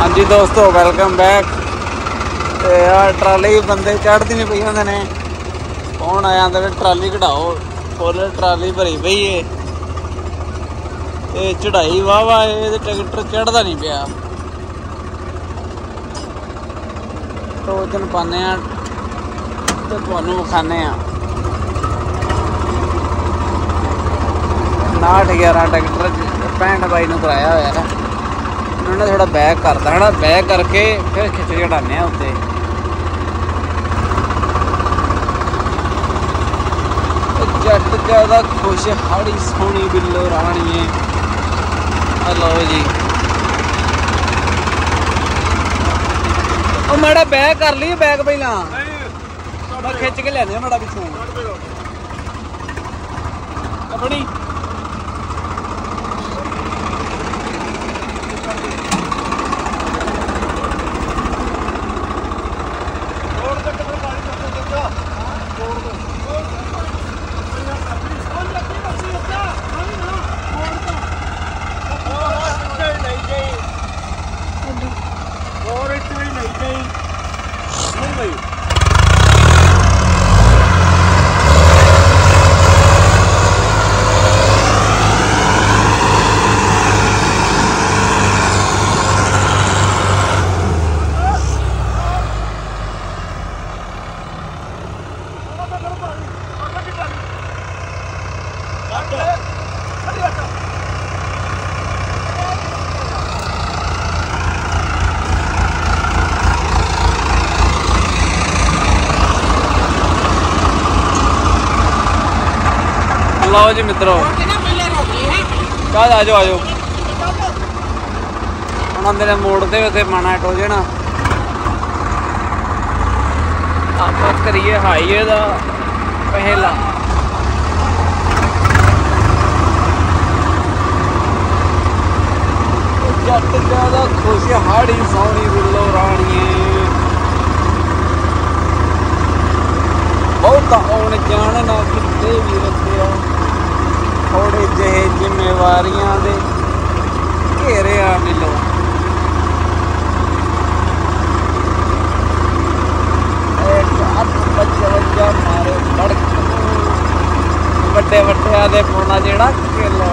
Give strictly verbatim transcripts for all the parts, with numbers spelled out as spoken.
जी दोस्तों welcome back. यार trolley बंदे चढ़ती नहीं पई होंगे ने कौन आया आंदा ट्राली कढ़ाओ फुल ट्राली भरी पई है ते चढ़ाई वाह वाह है ट्रैक्टर चढ़ता नहीं पिया। टोजन पाने ते तुहानू विखाने नाठ ग्यारह ट्रैक्टर पैंठ बाई नू कराया होया है। उन्होंने थोड़ा बैक करता है ना बैक करके फिर खिच चढ़ाने उत्ते। जट ज्यादा खुश हाड़ी सोनी बिल्लो रानी है। हेलो जी ओ माड़ा बैक कर ली बैक पहला मैं खिच के लेने माड़ा पिछू अपनी लो जी मित्रों आ जाओ आ जाओ हम मेरे मोड़ते उसे माना टोजन आप करिए हाईवे का पहला जट ज्यादा खुश हाड़ी सोनी बिल्लो रानी बहुत आने जान ना कितने भी रखे थोड़े जे जिम्मेवारियां दे घेरे आ मिलो। पचवंजा मारे लड़क वड्डे वड्डे दे पौना जेड़ा केला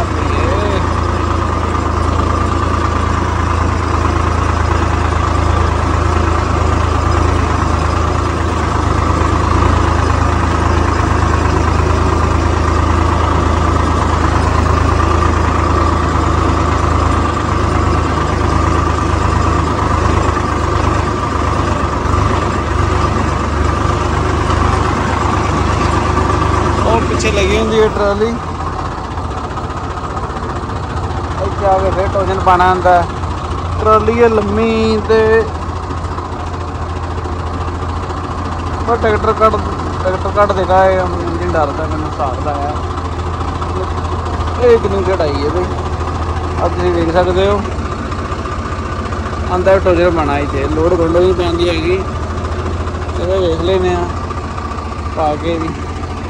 पीछे लगी होंगी है ट्राली इतने आके फिर टोजन पाना आंदा ट्राली है लम्मी ते ट्रैक्टर कट ट्रैक्टर कट देगा इंजन डरता मैंने हिसाब लाया एक नहीं चढ़ाई है भाई अब तुम देख सकते हो आंदा टोजन पाना इतने लोड गोलो भी पैंदी हैगी चलो देख लेने पा के भी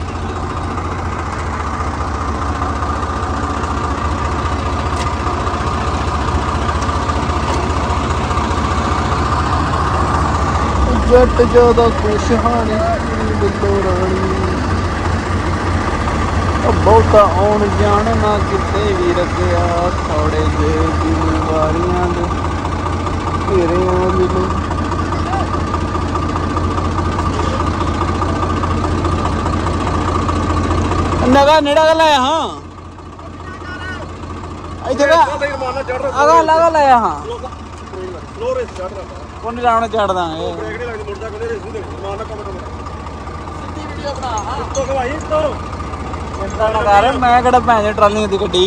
जट ज्यादा खुश हानी बिल्लो रानी बहुता आन जान ना किते भी रखिया थोड़े जे जिम्मेवारियां दे घेरे आ मिलो। नगा नेड़ा का लाया हाँ इधर आगा लगा लाया हाँ कौन लाने चढ़ देंगे चिंता ना कर मैं केड़ा भैन ट्राली दी गड्डी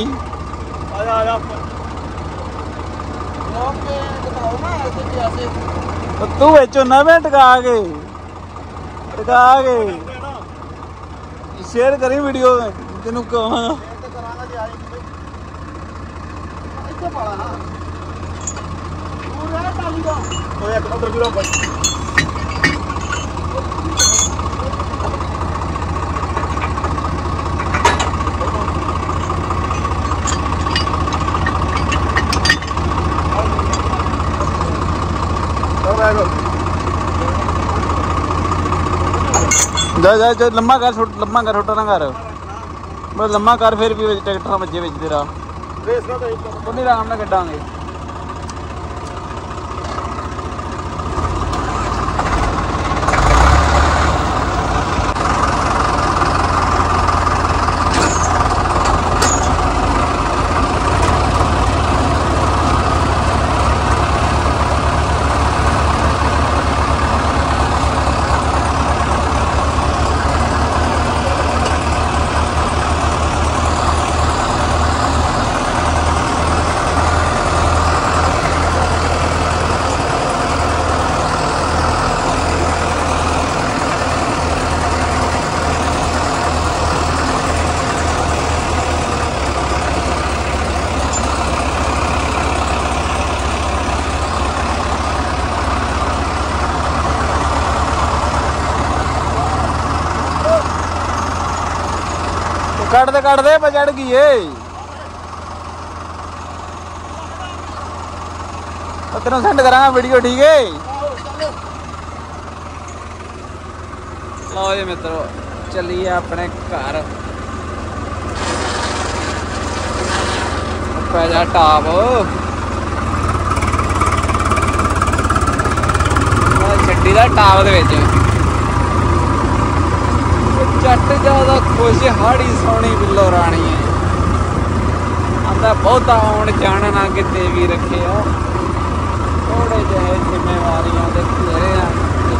तू बेचो ना मैं टका के टका के शेयर करी वीडियो तेन कहां बैग जा जा जा लम्मा कर छोट लम्मा कर छोटा ना कर बस लम्मा कर फिर भी ट्रैक्टर बजे बज तेरा उन्नी आराम ना कड्डांगे कट दे कट दे मैं चढ़ गई है तेन सेंड करा वीडियो ठीक है। लो जी मित्रों चलिए अपने घर पै जा टाप छड्डी दा टाप दे विच जट ज्यादा खुश हाड़ी सोनी बिल्लो रानी है आंदा बहुता आउण जाण ना किते भी रखे थोड़े ਜਿਹੇ जिम्मेवारियां दे घेरे आ।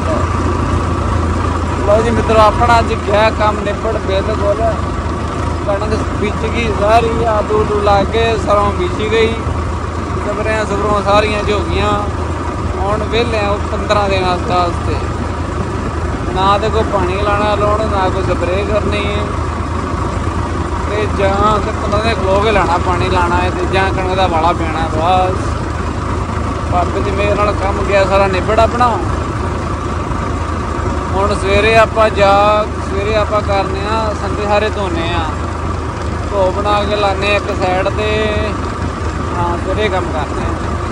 लो जी मित्रों अपना अज गया काम निपट बिल्कुल कणक बिछ गई सारी आलू उलू लागे सरों बिछी गई सबरियां सबरों सारियां झोगियां हुण वेले पंद्रह दिन वास्ते ना तो कोई पानी लाना लाने ना कोई स्प्रे करनी है जां पंद्रह दिन खलो के लाना पानी लाना है तो जां कणक का वाला पीना बस बाबे की मेरे नाल काम गया सारा निबड़ अपना। हुण सवेरे आपां जा सवेरे आपां करने आ संधे सारे धोने आ धो बना के लाने एक साइड ते हाँ सवेरे काम करने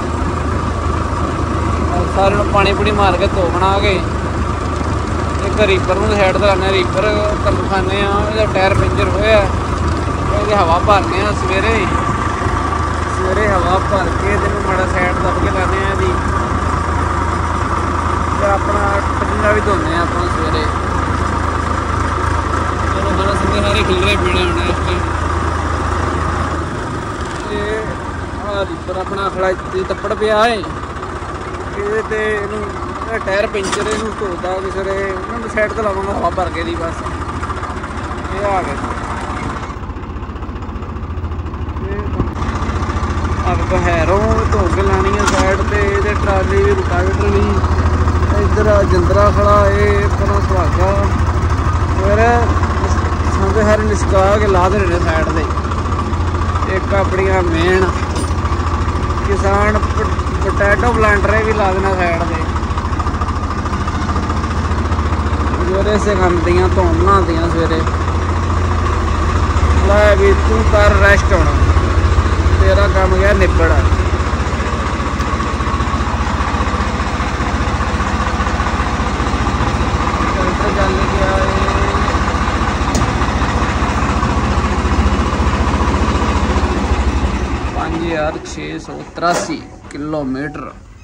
सारे पानी पूनी मार के धो बना के एक रीपर में साइड से लाने रीपर कल खाने टायर पंचर होया ये हवा भरने सवेरे सवेरे हवा भर के तेन माड़ा साइड दब के लाने जी अपना टंगा भी धोने अपना सवेरे चलो बड़ा संगे सारे खिलरे पीने होने इस टाइम रीपर अपना खड़ा तप्पड़ पिया है ये टायर पंचर इनू धोता किसी ने साइड तो लावांगा हवा भर के दी बस ये आ गए अग हैरों धो के लानी है साइड पे ये ट्राली भी रुकावट नहीं इधर जिंदरा खड़ा है अपना सुहागा फिर सारे सारे निशका के ला दे रहे साइड से एक अपनी मेन किसान पोटैटो प्लांटर भी ला देना साइड से सवेरे से खादियाँ धोन नहादियाँ सवेरे लै भी तू कर रेस्ट होना तेरा काम गया निबड़। पाँच हजार छे सौ तिरासी किलोमीटर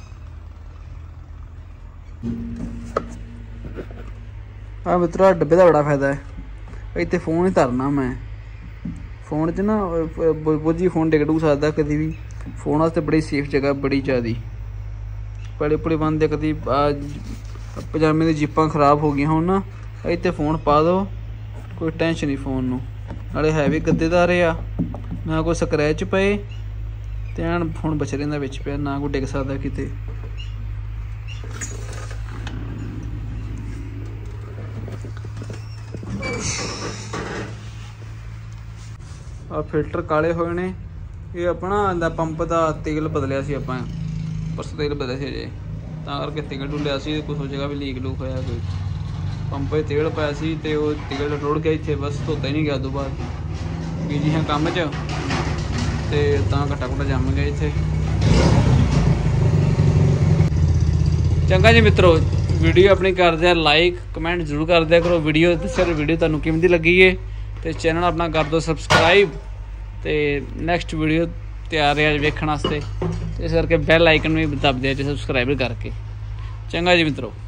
हाँ मित्रों डब्बे का बड़ा फायदा है इतने फोन ही धरना मैं फोन च ना बोझी फोन डिग डुग सकता कभी भी फोन वास्ते बड़ी सेफ जगह बड़ी ज़्यादा पड़े पुड़े बंद कभी पजामे की जिप्पां खराब हो गई हो ना इतने फोन पा दो कोई टेंशन नहीं फोन नूं नाले है भी गद्देदार आ ना कोई स्क्रैच पे ते एन फोन बच रहा विच पे ना कोई डिग सकता किते। आ फिल्टर काले होए ने ये अपना पंप का तेल बदलिया सी आपां परसों तेल बदलिया सी अजे तां करके तेल डुलिया सी कुछ जगह भी लीक लूक होया कोई पंप तेल पाया सी ते वो तेल रुड़ गया इत्थे बस धोता ही नहीं गया उस बाद बिजी हाँ काम च ते तां घट्टा घुट्टा जम गया इत्थे चंगा जी मित्रों, वीडियो अपनी कर दिया लाइक, कमेंट जरूर कर दिया करो। वीडियो दस्या वीडियो तुहानू किवें दी लगी है, तो चैनल अपना कर दो सबसक्राइब। तो नैक्सट वीडियो तैयार है वेखण वास्ते, इस करके बैल आइकन भी दब दिया जी सबसक्राइब करके। चंगा जी मित्रों।